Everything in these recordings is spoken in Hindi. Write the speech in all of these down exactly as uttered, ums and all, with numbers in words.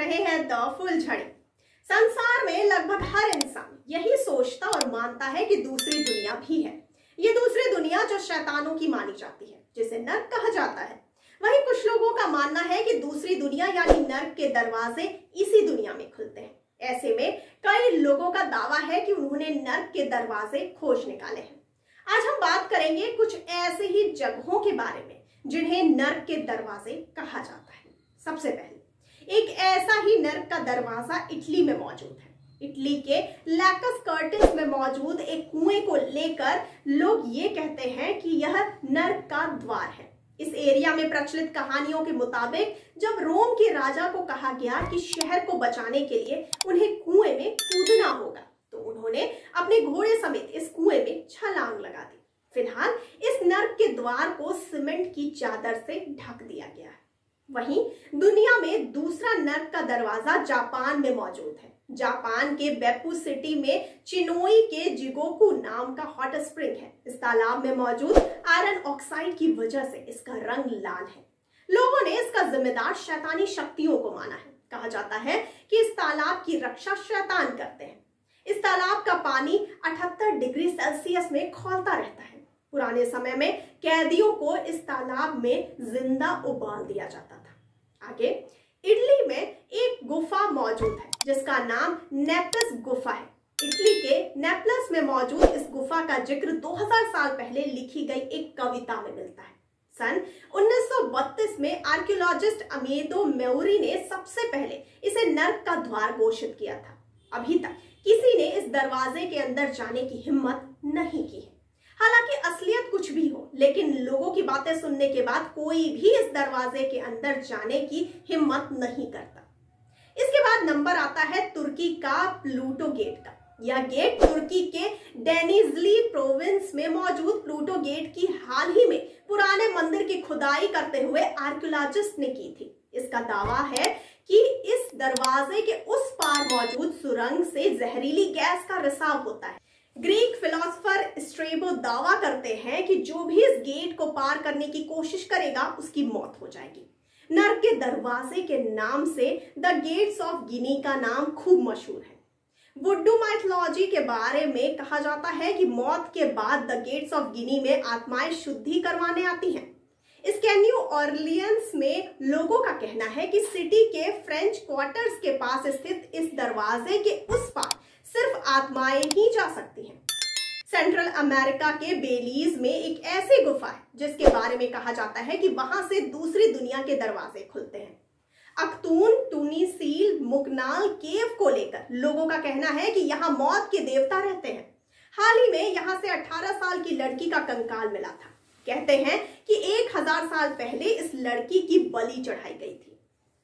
रहे हैं द फुलझड़ी। संसार में लगभग हर इंसान यही सोचता और मानता है कि दूसरी दुनिया भी है। ये दूसरी दुनिया जो शैतानों की मानी जाती है, जिसे नर्क कहा जाता है। वहीं कुछ लोगों का मानना है कि दूसरी दुनिया यानी नर्क के दरवाजे इसी दुनिया में खुलते हैं। ऐसे में कई लोगों का दावा है कि उन्होंने नर्क के दरवाजे खोज निकाले हैं। आज हम बात करेंगे कुछ ऐसे ही जगहों के बारे में जिन्हें नर्क के दरवाजे कहा जाता है। सबसे पहले एक ऐसा ही नर्क का दरवाजा इटली में मौजूद है। इटली के लैकस कर्टिस में मौजूद एक कुएं को लेकर लोग ये कहते हैं कि यह नर्क का द्वार है। इस एरिया में प्रचलित कहानियों के मुताबिक जब रोम के राजा को कहा गया कि शहर को बचाने के लिए उन्हें कुएं में कूदना होगा, तो उन्होंने अपने घोड़े समेत इस कुएं में छलांग लगा दी। फिलहाल इस नर्क के द्वार को सीमेंट की चादर से ढक दिया गया है। वहीं दुनिया में दूसरा नर्क का दरवाजा जापान में मौजूद है। जापान के बेप्पू सिटी में चिनोई के जिगोकू नाम का हॉट स्प्रिंग है। इस तालाब में मौजूद आयरन ऑक्साइड की वजह से इसका रंग लाल है। लोगों ने इसका जिम्मेदार शैतानी शक्तियों को माना है। कहा जाता है कि इस तालाब की रक्षा शैतान करते हैं। इस तालाब का पानी अठहत्तर डिग्री सेल्सियस में खौलता रहता है। पुराने समय में कैदियों को इस तालाब में जिंदा उबाल दिया जाता था। आगे इटली में एक गुफा मौजूद है जिसका नाम नेपलस गुफा है। इटली के नेपलस में मौजूद इस गुफा का जिक्र दो हज़ार साल पहले लिखी गई एक कविता में मिलता है। सन उन्नीस सौ बत्तीस में आर्कियोलॉजिस्ट अमेदो मेउरी ने सबसे पहले इसे नर्क का द्वार घोषित किया था। अभी तक किसी ने इस दरवाजे के अंदर जाने की हिम्मत नहीं की है। हालांकि असलियत कुछ भी हो, लेकिन लोगों की बातें सुनने के बाद कोई भी इस दरवाजे के अंदर जाने की हिम्मत नहीं करता। इसके बाद नंबर आता है तुर्की का प्लूटो गेट का। यह गेट तुर्की के डेनिजली प्रोविंस में मौजूद प्लूटो गेट की हाल ही में पुराने मंदिर की खुदाई करते हुए आर्कियोलॉजिस्ट ने की थी। इसका दावा है कि इस दरवाजे के उस पार मौजूद सुरंग से जहरीली गैस का रिसाव होता है। ग्रीक फिलोसोफर स्ट्रेबो दावा करते हैं कि जो भी इस गेट को पार करने की कोशिश करेगा उसकी मौत हो जाएगी। नर्क के दरवाजे के नाम से द गेट्स ऑफ गिनी का नाम खूब मशहूर है। वुडू माइथोलॉजी के बारे में कहा जाता है कि मौत के बाद द गेट्स ऑफ गिनी में आत्माएं शुद्धि करवाने आती हैं। इसके न्यू ऑरलियंस में लोगों का कहना है कि सिटी के फ्रेंच क्वार्टर्स के पास स्थित इस दरवाजे के उस पार सिर्फ आत्माएं ही जा सकती हैं। सेंट्रल अमेरिका के बेलीज में एक ऐसी गुफा है जिसके बारे में कहा जाता है कि वहां से दूसरी दुनिया के दरवाजे खुलते हैं। अख्तून टूनीसील मुकनाल केव को लेकर लोगों का कहना है कि यहाँ मौत के देवता रहते हैं। हाल ही में यहाँ से अठारह साल की लड़की का कंकाल मिला था। कहते हैं कि एक हजार साल पहले इस लड़की की बलि चढ़ाई गई थी।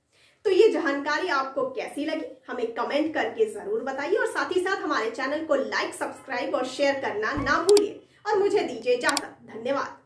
तो ये जानकारी आपको कैसी लगी हमें कमेंट करके जरूर बताइए और साथ ही साथ हमारे चैनल को लाइक, सब्सक्राइब और शेयर करना ना भूलिए और मुझे दीजिए इजाजत। धन्यवाद।